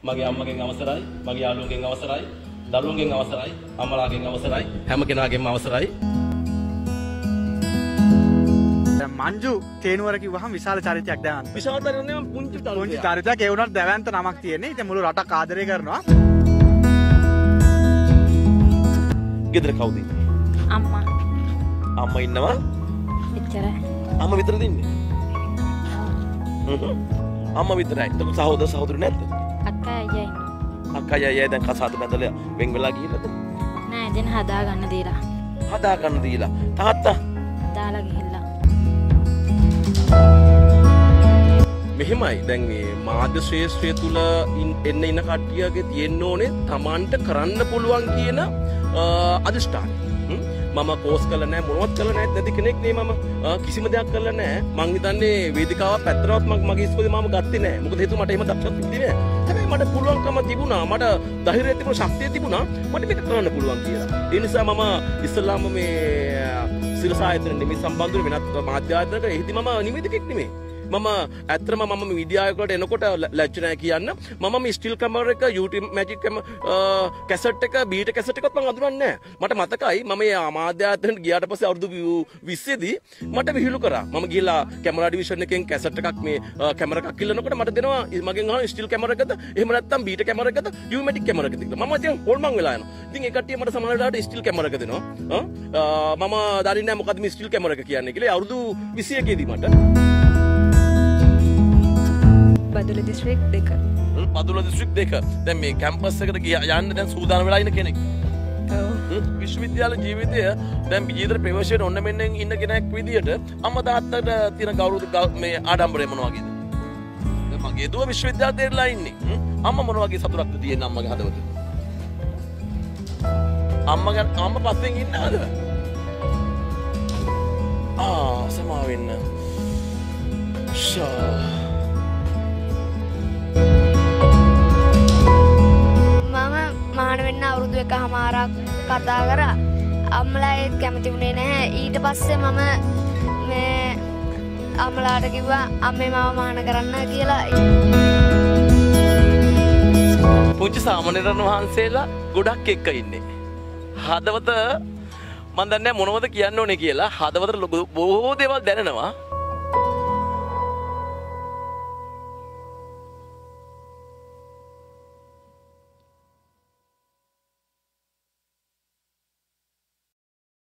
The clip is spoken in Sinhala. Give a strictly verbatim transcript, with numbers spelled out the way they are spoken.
මගේ අම්මගෙන් අවසරයි, මගේ යාළුවන්ගෙන් අවසරයි, දරුවන්ගෙන් අවසරයි, අම්මලාගෙන් අවසරයි, හැම කෙනාගෙන්ම අවසරයි. මංජු තේනුවර කිව්වහම විශාල චරිතයක් දැනන්න. විශාල චරිතයක් නෙමෙයි පුංචි චරිතයක්. පුංචි චරිතයක් ඒ වුණාට දැවැන්ත නමක් තියෙන්නේ. ඉතින් මුළු රටක් ආදරය කරනවා. ගෙදර කවුද ඉන්නේ? අම්මා. අම්මා ඉන්නවා? එච්චරයි. අම්මා විතරද ඉන්නේ? හ්ම්. අම්මා විතරයි. එතකොට සහෝදර සහෝදරයෝ නැද්ද? අක්කා අයියා ඉන්නවා. අක්කා අයියා දැන් කසාද බඳලා වෙන් වෙලා ගිහිල්ලාද? නෑ දැන් හදා ගන්න දීලා. හදා ගන්න දීලා. තාත්තා දාලා ගිහිල්ලා. මෙහෙමයි දැන් මේ මාධ්‍ය ශ්‍රේෂ්ඨය තුල එන්න ඉන්න කට්ටියගේ තියෙන්න ඕනේ Tamanට කරන්න පුළුවන් කියන අදිෂ්ඨානය. මම කෝස් කළා නෑ මොනවත් කළා නෑ නැති කෙනෙක් නේ මම කිසිම දෙයක් කළා නෑ. මං හිතන්නේ වේදිකාවක් පැත්තරවත් මගේ ඉස්කෝලේ මම ගත්තේ නෑ. මොකද හේතුව මට එහෙම දක්ෂතාවක් තිබුණේ නෑ. හැබැයි මට පුළුවන්කම තිබුණා. මට ධෛර්යය තිබුණා, ශක්තිය තිබුණා. මට මේක කරන්න පුළුවන් කියලා. ඒ නිසා මම ඉස්සල්ලාම මේ සිරස ආයතන නිමි සම්බන්ධ වෙනත් මාධ්‍ය ආයතනකට එහිදී මම නිවේදකෙක් නෙමෙයි. මම ඇත්තටම මම විද්‍යාවකට එනකොට ලැජ්ජ නැහැ කියන්න. මම මේ ස්ටිල් කැමරා එක YouTube මැජික් කැසට් එක බීට කැසට් එකත් මම අඳුරන්නේ නැහැ. මට මතකයි මම මේ මාධ්‍ය ආයතනට ගියාට පස්සේ අවුරුදු විස්සේ දී මට විහිළු කරා. මම ගිහලා කැමරා ඩිවිෂන් එකෙන් කැසට් එකක් මේ කැමරා එකක් ඉල්ලනකොට මට දෙනවා මගෙන් අහනවා ස්ටිල් කැමරා එකද එහෙම නැත්නම් බීට කැමරා එකද යූමැටික් කැමරා එකද කියලා. මම ඉතින් හොල්මන් වෙලා යනවා. ඉතින් ඒ කට්ටිය මට සමහර වෙලාවට ස්ටිල් කැමරා එක දෙනවා. මම දන්නේ නැහැ මොකද්ද මේ ස්ටිල් කැමරා එක කියන්නේ කියලා. අවුරුදු විසි එකේ දී මට බදුල්ල දිස්ත්‍රික් දෙක. බදුල්ල දිස්ත්‍රික් දෙක. දැන් මේ කැම්පස් එකට යන්න දැන් සූදානම් වෙලා ඉන්න කෙනෙක්. ඔව්. විශ්වවිද්‍යාල ජීවිතය දැන් විජේතර ප්‍රවේශයට ඔන්න මෙන්න ඉන්න කෙනෙක් විදියට අම්මා තාත්තට තියෙන ගෞරව මේ ආඩම්බරය මොන වගේද? දැන් මගේ දුව විශ්වවිද්‍යාලයට දෙරලා ඉන්නේ. අම්මා මොන වගේ සතුටක්ද තියෙන්නේ අම්මගේ හදවතේ? අම්මා ගැන අම්මා පස්සෙන් ඉන්නවද? ආ සමාව වෙන්න. ෂා මහාන වෙන්න අවුරුදු එකමාරක් කතා කරා. අම්මලා ඒත් කැමති වුණේ නැහැ. ඊට පස්සේ මම මේ අම්මලාට කිව්වා අම්මේ මාව මහාන කරන්න කියලා. පුංචි සාමණේරයන් වහන්සේලා ගොඩක් එක්ක ඉන්නේ. හදවත මන් දන්නේ මොනවද කියන්න ඕනේ කියලා. හදවතට බොහෝ දේවල් දැනෙනවා.